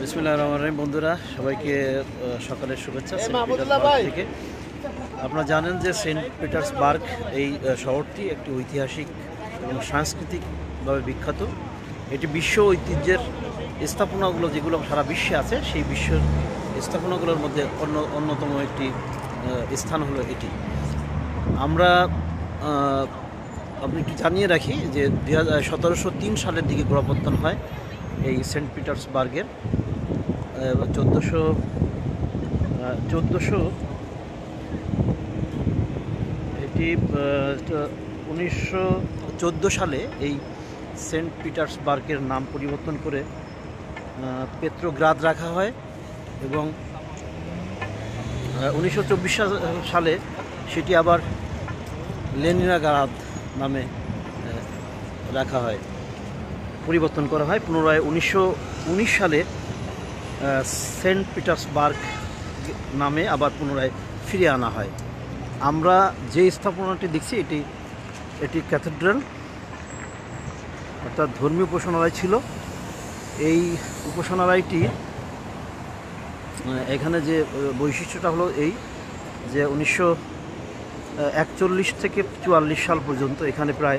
বিসমিল্লাহির রহমানির রহিম। বন্ধুরা সবাইকে সকালের শুভেচ্ছা। থেকে আপনারা জানেন যে সেন্ট পিটার্সবার্গ এই শহরটি একটি ঐতিহাসিক এবং সাংস্কৃতিকভাবে বিখ্যাত। এটি বিশ্ব ঐতিহ্যের স্থাপনাগুলো যেগুলো সারা বিশ্বে আছে, সেই বিশ্বের স্থাপনাগুলোর মধ্যে অন্যতম একটি স্থান হলো এটি। আমরা আপনি কি জানিয়ে রাখি যে 1703 সালের দিকে গোড়াপত্তন হয় এই সেন্ট পিটার্সবার্গের। 1400 এটি 1914 সালে এই সেন্ট পিটার্সবার্গের নাম পরিবর্তন করে পেত্রোগ্রাদ রাখা হয় এবং 1924 সালে সেটি আবার লেনিনগ্রাদ নামে রাখা হয়, পরিবর্তন করা হয়। পুনরায় 1919 সালে সেন্ট পিটার্সবার্গ নামে আবার পুনরায় ফিরিয়ে আনা হয়। আমরা যে স্থাপনাটি দেখছি এটি ক্যাথেড্রাল, অর্থাৎ ধর্মীয় উপাসনালয় ছিল। এই উপাসনালয়টি এখানে যে বৈশিষ্ট্যটা হলো এই যে 1941 থেকে 44 সাল পর্যন্ত এখানে প্রায়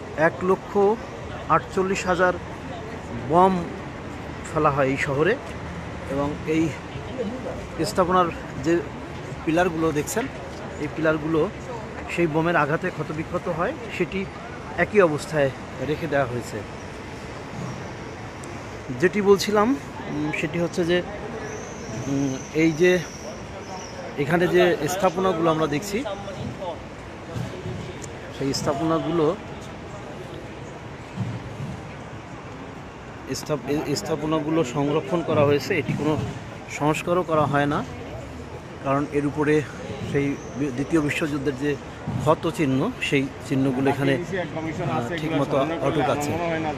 1,48,000 বম ফেলা হয় এই শহরে। এবং এই স্থাপনার যে পিলারগুলো দেখছেন, এই পিলারগুলো সেই বোমের আঘাতে ক্ষতবিক্ষত হয়, সেটি একই অবস্থায় রেখে দেওয়া হয়েছে। যেটি বলছিলাম সেটি হচ্ছে যে এই যে এখানে যে স্থাপনাগুলো আমরা দেখছি, সেই স্থাপনাগুলো সংরক্ষণ করা হয়েছে। এটি কোনো সংস্কারও করা হয় না, কারণ এর উপরে সেই দ্বিতীয় বিশ্বযুদ্ধের যে ক্ষত চিহ্ন, সেই চিহ্নগুলো এখানে ঠিকমতো অটুট আছে।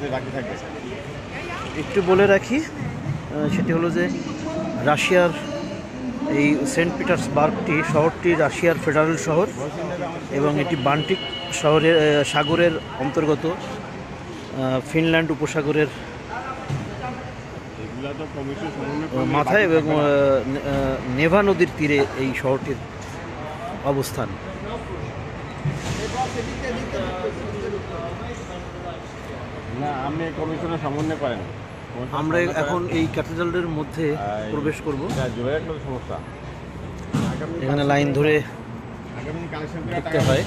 একটু বলে রাখি, সেটি হলো যে রাশিয়ার এই সেন্ট পিটার্সবার্গটি শহরটি রাশিয়ার ফেডারেল শহর এবং এটি বাল্টিক সাগরের অন্তর্গত। ফিনল্যান্ড উপসাগরের মাথায় এবং নেভা নদীর তীরে এই শহরটির অবস্থান। আমরা এখন এই ক্যাথেড্রালের মধ্যে প্রবেশ করব। এখানে লাইন ধরে ঢুকতে হয়।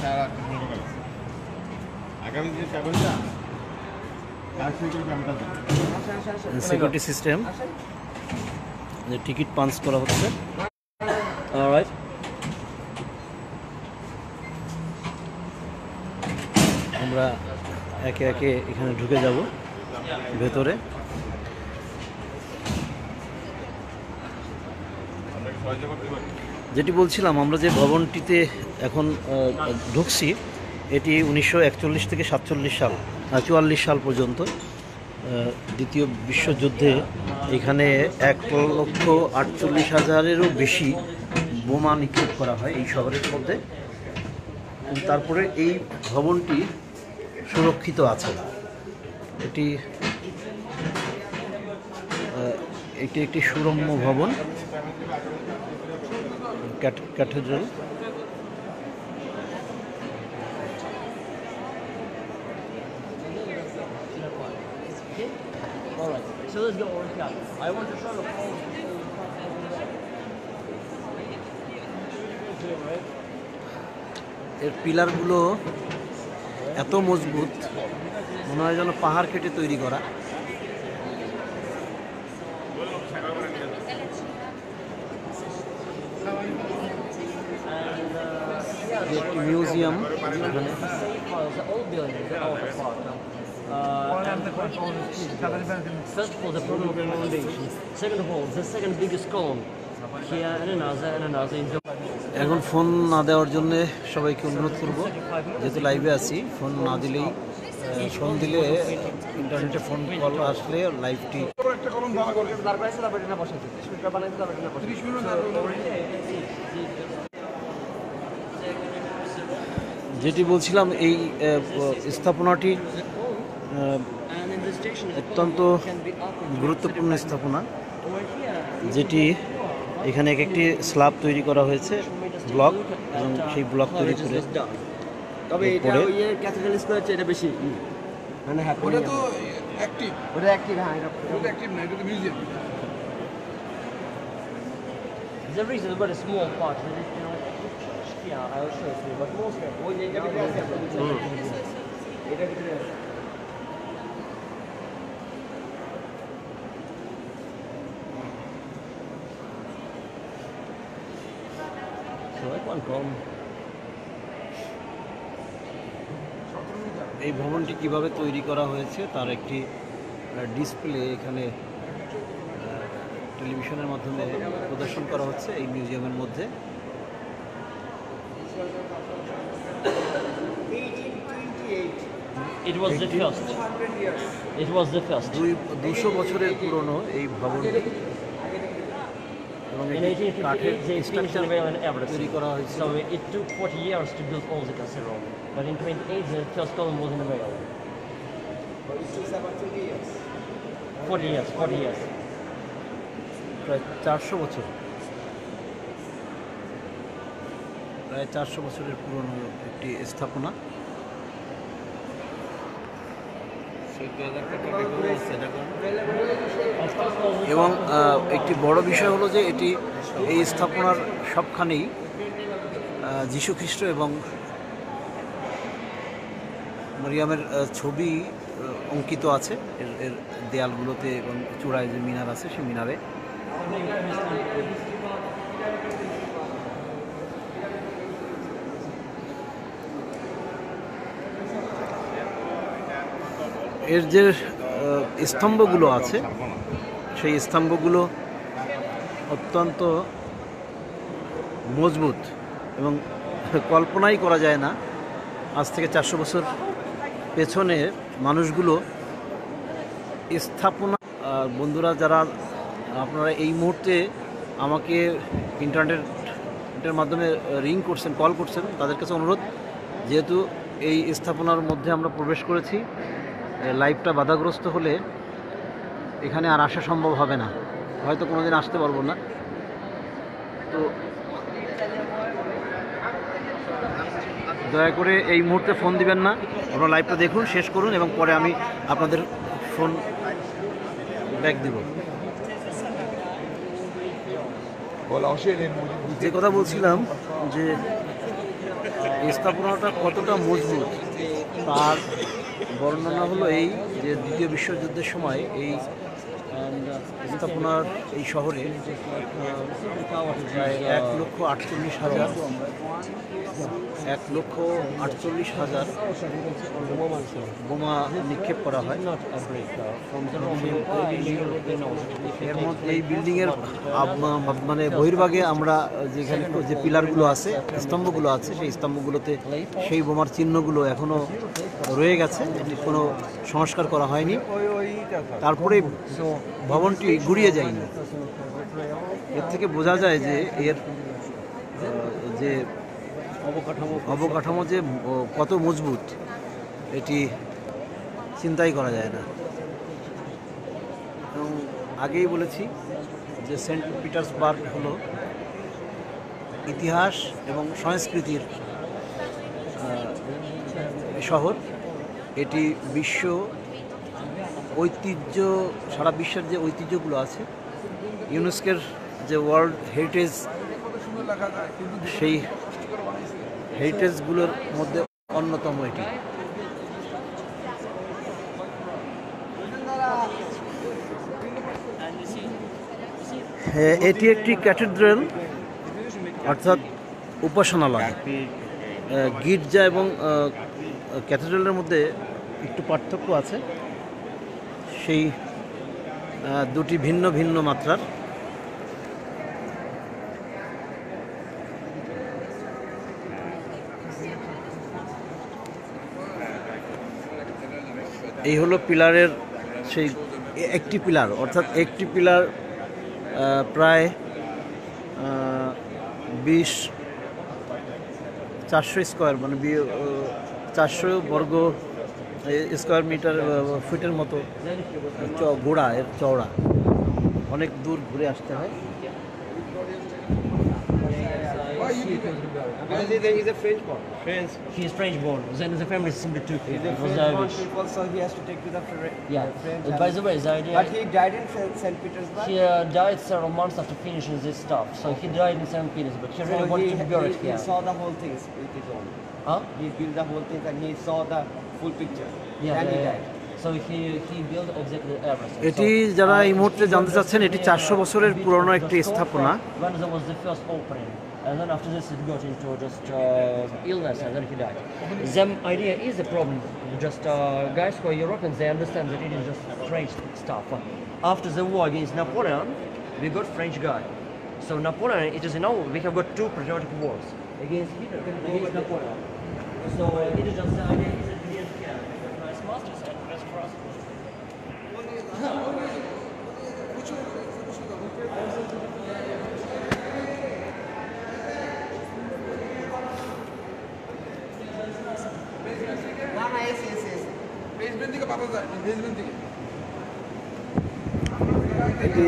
সিকিউরিটি সিস্টেম, যে টিকিট পাঞ্চ করা হচ্ছে। আমরা একে একে এখানে ঢুকে যাব ভেতরে। যেটি বলছিলাম, আমরা যে ভবনটিতে এখন ঢুকছি, এটি 1941 থেকে 44 সাল পর্যন্ত দ্বিতীয় বিশ্বযুদ্ধে এখানে 1,48,000-এরও বেশি বোমা নিক্ষেপ করা হয় এই শহরের মধ্যে। তারপরে এই ভবনটি সুরক্ষিত আছে। এটি একটি সুরম্য ভবন, ক্যাথেড্রাল। এর পিলারগুলো এত মজবুত, মনে হয় যেন পাহাড় কেটে তৈরি করা। একটি মিউজিয়াম এখানে। First of all, the problem of foundation. Second of all, the second biggest column here and another in the. এখন ফোন না দেওয়ার জন্য সবাইকে অনুরোধ করব, যেহেতু লাইভে আছি। ফোন না দিলেই, ফোন দিলে ইন্টারনেটে ফোন কল আসলে লাইভটি। যেটি বলছিলাম, এই স্থাপনাটি অত্যন্ত গুরুত্বপূর্ণ স্থাপনা। যেটি এখানে এক একটি স্ল্যাব তৈরি করা হয়েছে, ব্লক, এবং সেই ব্লক তৈরি করে তবে এটা ওই ক্যাথেড্রাল স্কয়ার চেয়ে এটা বেশি মানে হ্যাপি। ওটা তো অ্যাক্টিভ, ওটা অ্যাক্টিভ। হ্যাঁ, ওটা অ্যাক্টিভ না, এটা তো museum. The reason is very small part. Yeah, I will show you. But mostly, ওই যে এটা ভিতরে আছে এটা ভিতরে আছে। so I can't come. এই ভবনটি কিভাবে তৈরি করা হয়েছে তার একটি ডিসপ্লে এখানে টেলিভিশনের মাধ্যমে প্রদর্শন করা হচ্ছে এই মিউজিয়ামের মধ্যে। It was the first. It was the first. 200 বছরের পুরনো এই ভবনটি, এবং In এটি কাঠের 1858, they finished the structure rail and তৈরি everything. করা হয়েছে। So it took 40 years to build all the cathedral. But in 28, the first column was in the rail. It took about 20 years. 40 years, 40 years. প্রায় 400 বছর, প্রায় 400 বছরের পুরনো একটি স্থাপনা। এবং একটি বড় বিষয় হলো যে এই স্থাপনার সবখানেই যীশু খ্রিস্ট এবং মরিয়ামের ছবি অঙ্কিত আছে এর দেয়ালগুলোতে, এবং চূড়ায় যে মিনার আছে সেই মিনারে। এর যে স্তম্ভগুলো আছে সেই স্তম্ভগুলো অত্যন্ত মজবুত, এবং কল্পনাই করা যায় না আজ থেকে 400 বছর পেছনের মানুষগুলো স্থাপনা। বন্ধুরা, যারা আপনারা এই মুহূর্তে আমাকে ইন্টারনেটের মাধ্যমে রিং করছেন, কল করছেন, তাদের কাছে অনুরোধ, যেহেতু এই স্থাপনার মধ্যে আমরা প্রবেশ করেছি, লাইভটা বাধাগ্রস্ত হলে এখানে আর আসা সম্ভব হবে না, হয়তো কোনোদিন আসতে পারবো না। তো দয়া করে এই মুহূর্তে ফোন দিবেন না, আপনারা লাইভটা দেখুন, শেষ করুন, এবং পরে আমি আপনাদের ফোন ব্যাক দিব। যে কথা বলছিলাম যে স্থাপনাটা কতটা মজবুত তার বর্ণনা হলো এই যে দ্বিতীয় বিশ্বযুদ্ধের সময় এই স্থাপনার এই শহরে প্রায় 1,48,000 বোমা নিক্ষেপ করা হয়। এর মধ্যে এই বিল্ডিংয়ের মানে বহির্ভাগে আমরা যেখানে যে পিলারগুলো আছে, স্তম্ভগুলো আছে, সেই স্তম্ভগুলোতে সেই বোমার চিহ্নগুলো এখনও রয়ে গেছে, এটি কোনো সংস্কার করা হয়নি। তারপরে ভবনটি গুড়িয়ে যায়নি। এর থেকে বোঝা যায় যে এর যে অবকাঠামো যে কত মজবুত, এটি চিন্তাই করা যায় না। এবং আগেই বলেছি যে সেন্ট পিটার্সবার্গ হলো ইতিহাস এবং সংস্কৃতির শহর। এটি বিশ্ব ঐতিহ্য, সারা বিশ্বের যে ঐতিহ্যগুলো আছে, ইউনেস্কোর যে ওয়ার্ল্ড হেরিটেজ, সেই হেরিটেজগুলোর মধ্যে অন্যতম এটি। এটি একটি ক্যাথেড্রাল, অর্থাৎ উপাসনালয়। গির্জা এবং ক্যাথেড্রালের মধ্যে একটু পার্থক্য আছে, সেই দুটি ভিন্ন ভিন্ন মাত্রার। এই হলো পিলারের সেই একটি পিলার, অর্থাৎ একটি পিলার প্রায় 400 স্কোয়ার, মানে 400 বর্গ স্কোয়ার মিটার ফুটের মতো গোড়া এর চওড়া। অনেক দূর ঘুরে আসতে হয়। He's a French born. French. He is French born. Then the family is simply Turkey. He's a It was French born Irish. people, so he has to take to the Yeah. French. By the way, the idea. But he died in St. Petersburg. He died several months after finishing this stuff. So he died in St. Petersburg. He really wanted to be buried he here. saw the whole thing with his own. Huh? He built the whole thing and he saw the full picture. Yeah. Then he yeah, died. yeah. So he built exactly everything. এটি যারা এই মুহূর্তে জানতে চাচ্ছেন, এটি 400 বছরের পুরনো একটি স্থাপনা। When there was the first opening, and then after this it got into just illness, and then he died. The idea is a problem. Just guys who are Europeans, they understand that it is just French stuff. After the war against Napoleon, we got French guy. So Napoleon, it is we have got two patriotic wars against Hitler and against Napoleon. So it is just the idea is that we have nice masters and best for us. Basement থেকে পাতা যায় basement থেকে এটি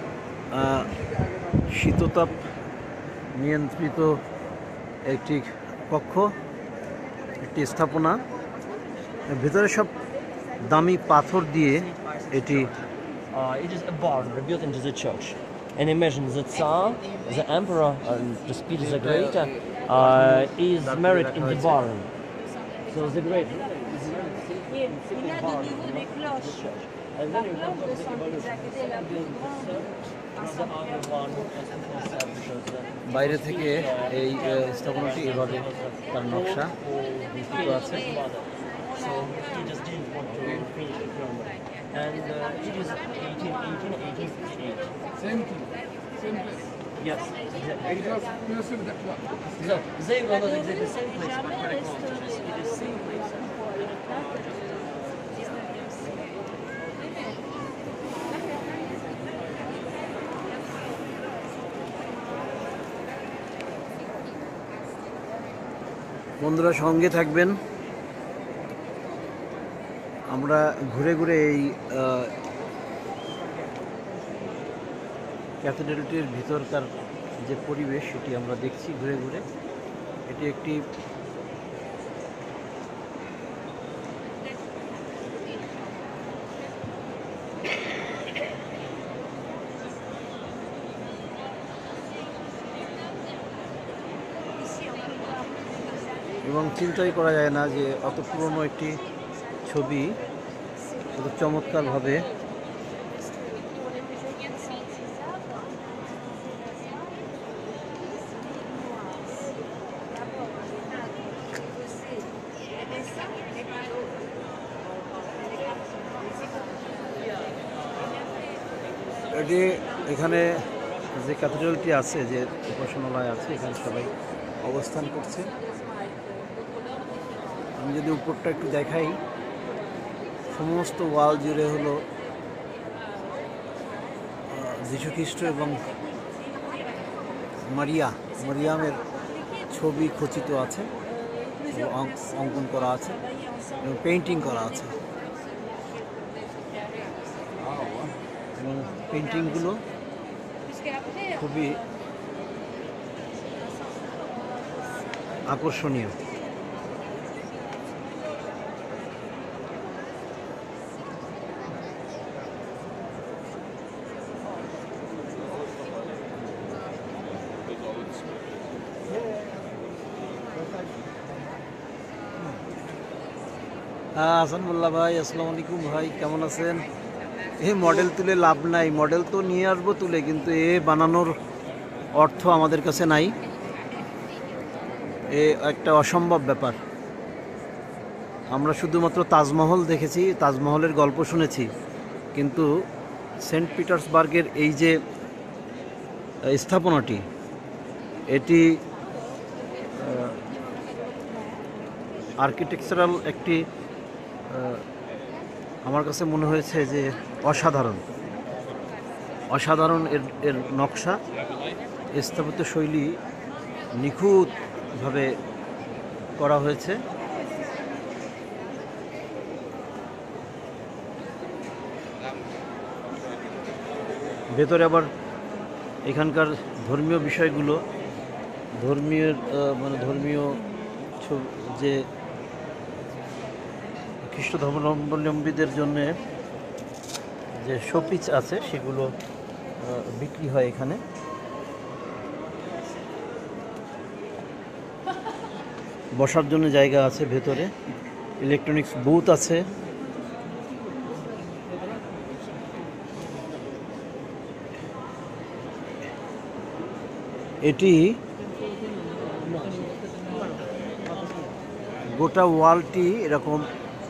শীততাপ নিয়ন্ত্রিত একটি কক্ষ, একটি স্থাপনা। ভিতরে সব দামি পাথর দিয়ে এটি It is a barn rebuilt into the church. And imagine the Tsar, the Emperor, just Peter the Great, is married in the barn. So the Great is married Il in y the a de barn. nouveau des cloches. And La then you come cloche de to the Saint-Jacques la plus grande à the other one was because বাইরে থেকে এই স্থাপনাটি এভাবে তার নকশা বিস্তৃত আছে। so he just didn't want to finish the film. And it is 1858. Same thing same place Yes, exactly. It was previously that one So they were not exactly the same place, but very close to this. It is same place. বন্ধুরা সঙ্গে থাকবেন, আমরা ঘুরে ঘুরে এই ক্যাথেড্রালটির ভিতরকার যে পরিবেশ সেটি আমরা দেখছি ঘুরে ঘুরে। এটি একটি এবং চিন্তাই করা যায় না যে অত পুরনো একটি ছবি কত চমৎকারভাবে এটি এখানে যে ক্যাথেড্রালটি আছে, যে উপাসনালয় আছে, এখানে সবাই অবস্থান করছে। আমি যদি উপরটা একটু দেখাই, সমস্ত ওয়াল জুড়ে হলো যীশুখ্রিস্ট এবং মারিয়ামের ছবি খচিত আছে, অঙ্কন করা আছে এবং পেইন্টিং করা আছে। এবং পেইন্টিংগুলো খুবই আকর্ষণীয়। হাসান মোল্লা ভাই, আসসালামু আলাইকুম ভাই, কেমন আছেন? এই মডেল তুলে লাভ নাই, মডেল তো নিয়ে আসবো তুলে, কিন্তু এ বানানোর অর্থ আমাদের কাছে নাই। এ একটা অসম্ভব ব্যাপার। আমরা শুধুমাত্র তাজমহল দেখেছি, তাজমহলের গল্প শুনেছি, কিন্তু সেন্ট পিটার্সবার্গের এই যে স্থাপনাটি, এটি আর্কিটেকচারাল একটি আমার কাছে মনে হয়েছে যে অসাধারণ এর নকশা, স্থাপত্য শৈলী নিখুঁতভাবে করা হয়েছে। ভেতরে আবার এখানকার ধর্মীয় বিষয়গুলো, ধর্মীয় যে খ্রিস্ট ধর্মাবলম্বীদের জন্যে যে শোপিস আছে সেগুলো বিক্রি হয় এখানে। বসার জন্য জায়গা আছে ভেতরে, ইলেকট্রনিক্স বুথ আছে। এটি গোটা ওয়ালটি এরকম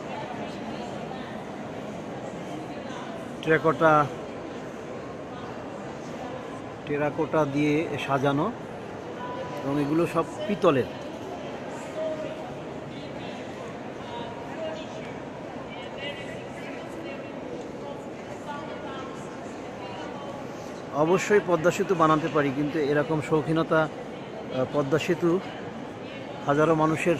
টেরাকোটা দিয়ে সাজানো এবং এগুলো সব পিতলের। অবশ্যই পদ্মা সেতু বানাতে পারি, কিন্তু এরকম শৌখিনতা পদ্মা সেতু হাজারো মানুষের,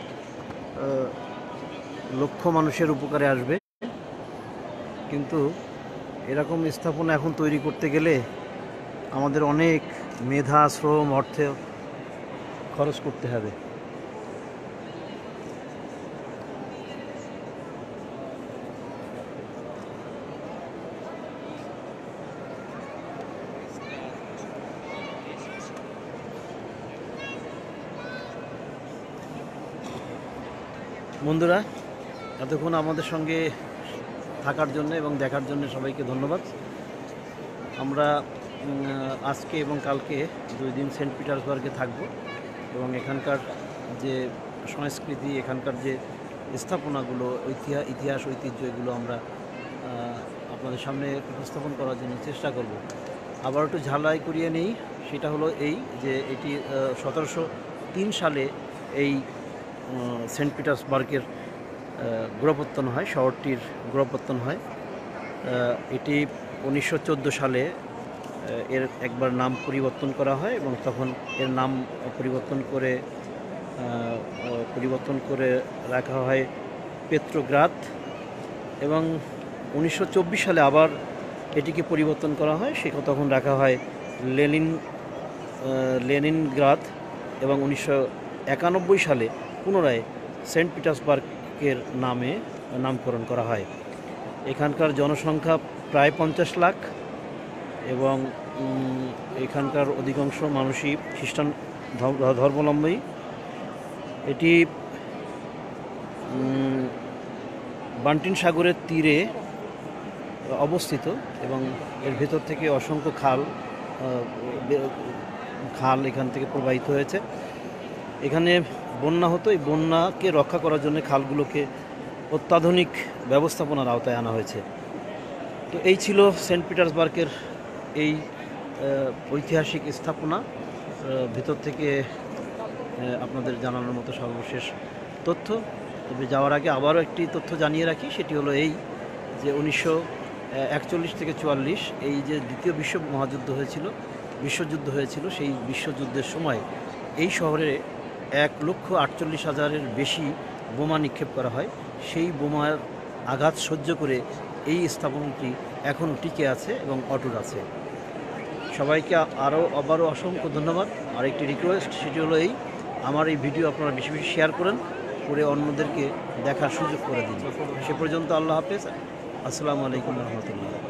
লক্ষ মানুষের উপকারে আসবে, কিন্তু এরকম স্থাপনা এখন তৈরি করতে গেলে আমাদের অনেক মেধা, শ্রম, অর্থ খরচ করতে হবে। বন্ধুরা, এতক্ষণ আমাদের সঙ্গে থাকার জন্য এবং দেখার জন্য সবাইকে ধন্যবাদ। আমরা আজকে এবং কালকে 2 দিন সেন্ট পিটার্সবার্গে থাকব এবং এখানকার যে সংস্কৃতি, এখানকার যে স্থাপনাগুলো, ইতিহাস, ঐতিহ্য, এগুলো আমরা আপনাদের সামনে উপস্থাপন করার জন্য চেষ্টা করব। আবার একটু ঝালাই করিয়ে নেই, সেটা হলো এই যে এটি 1703 সালে এই সেন্ট পিটার্সবার্গের গোড়াপত্তন হয়, শহরটির গোড়াপত্তন হয়। এটি 1914 সালে এর একবার নাম পরিবর্তন করা হয় এবং তখন এর নাম পরিবর্তন করে রাখা হয় পেত্রোগ্রাদ, এবং 1924 সালে আবার এটিকে পরিবর্তন করা হয়, তখন রাখা হয় লেনিনগ্রাদ, এবং 1991 সালে পুনরায় সেন্ট পিটার্সবার্গের নামকরণ করা হয়। এখানকার জনসংখ্যা প্রায় 50 লাখ এবং এখানকার অধিকাংশ মানুষই খ্রিস্টান ধর্মাবলম্বী। এটি বান্টিন সাগরের তীরে অবস্থিত এবং এর ভেতর থেকে অসংখ্য খাল এখান থেকে প্রবাহিত হয়েছে। এখানে বন্যা হতো, এই বন্যাকে রক্ষা করার জন্য খালগুলোকে অত্যাধুনিক ব্যবস্থাপনার আওতায় আনা হয়েছে। তো এই ছিল সেন্ট পিটার্সবার্গের এই ঐতিহাসিক স্থাপনা ভিতর থেকে আপনাদের জানানোর মতো সর্বশেষ তথ্য। তবে যাওয়ার আগে আবারও একটি তথ্য জানিয়ে রাখি, সেটি হলো এই যে 1941 থেকে 44 এই যে দ্বিতীয় বিশ্বযুদ্ধ হয়েছিল, সেই বিশ্বযুদ্ধের সময় এই শহরে 1,48,000-এর বেশি বোমা নিক্ষেপ করা হয়। সেই বোমার আঘাত সহ্য করে এই স্থাপনাটি এখন টিকে আছে এবং অটুট আছে। সবাইকে আবারও অসংখ্য ধন্যবাদ। আর একটি রিকোয়েস্ট, সেটি হলো আমার এই ভিডিও আপনারা বেশি বেশি শেয়ার করে অন্যদেরকে দেখার সুযোগ করে দিন। সে পর্যন্ত আল্লাহ হাফেজ, আসসালামু আলাইকুম রহমতুল্লাহ।